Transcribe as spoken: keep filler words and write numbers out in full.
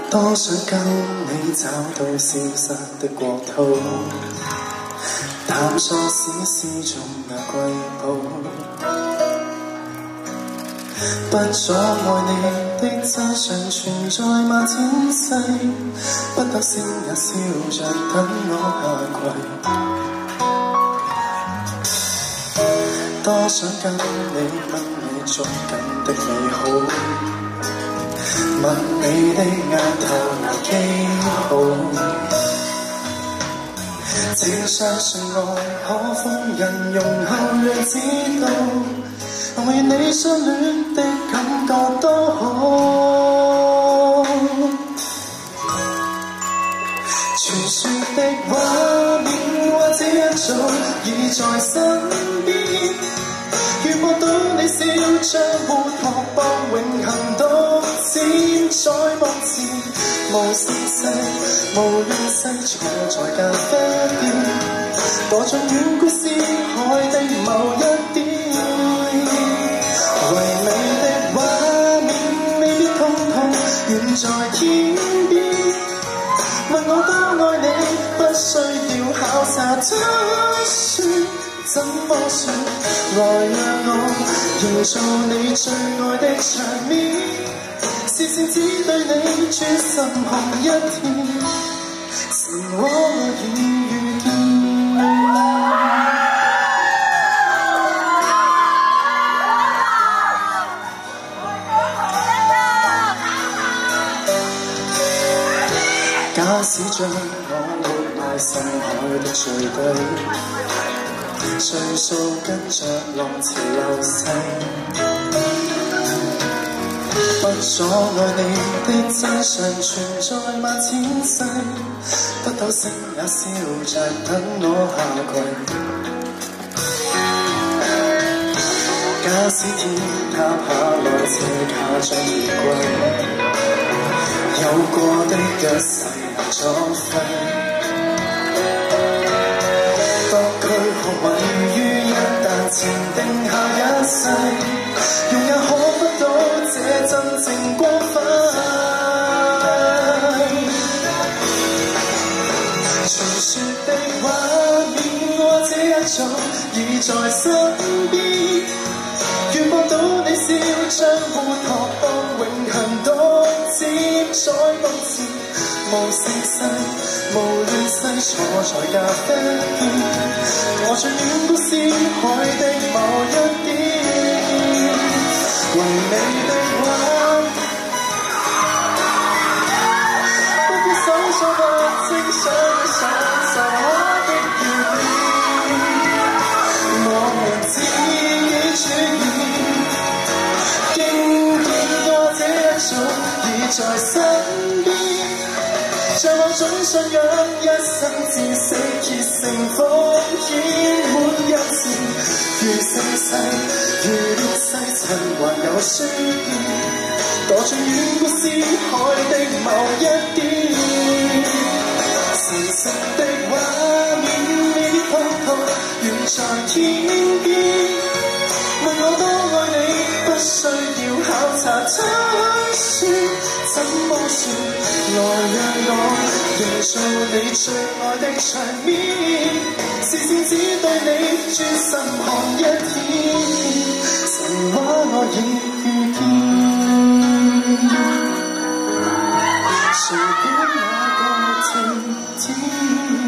多想跟你找到消失的國土，探索史詩中那瑰寶，不阻礙你的真相存在萬千世，不得聲也笑着等我下跪。多想跟你吻你捉緊的美好，吻你的額頭和記號，請相信愛可封印，容後讓知道，我與你相戀的感覺多好。傳說的畫面或者一早已在身邊，遇摸到你笑將活學博永恆獨佔在目前，無時勢無亂世坐在咖啡店，墮進遠古詩海的某一點，唯美的畫面未必通通遠在天邊，問我多愛你不需要考察推算，怎麼說？來讓我營造你最愛的場面，視線只對你專心看一天，是我已遇見。假使將我活埋深海的最底，歲數跟着浪潮流逝，不阻礙你的真相存在萬千世，不抖聲也笑着等我下跪。假使天塌下來這卡將月歸，有過的一世能作廢，不拘可位於一旦前定下一世，用也可不到這真正光輝。傳說的畫面或者一早已在身邊，遇摸到你笑將活學博永恆獨佔在目前，無時勢無亂世坐在咖啡店，我在遠古詩海的某一點，唯美的畫面不必搜索不清想一想神話的原點，我們自己主演，經典過這一早已在身邊，像某種信仰，一生至死竭誠奉獻沒有前，如盛世如烈世塵還有書頁，墮進遠古詩海的某一點，神聖的畫面未必通通遠在天邊，問我多愛你不需要考察推算，怎麼說？來讓我營造你最愛的場面，視線只對你專心看一天，神話我已遇見，隨便那個晴天。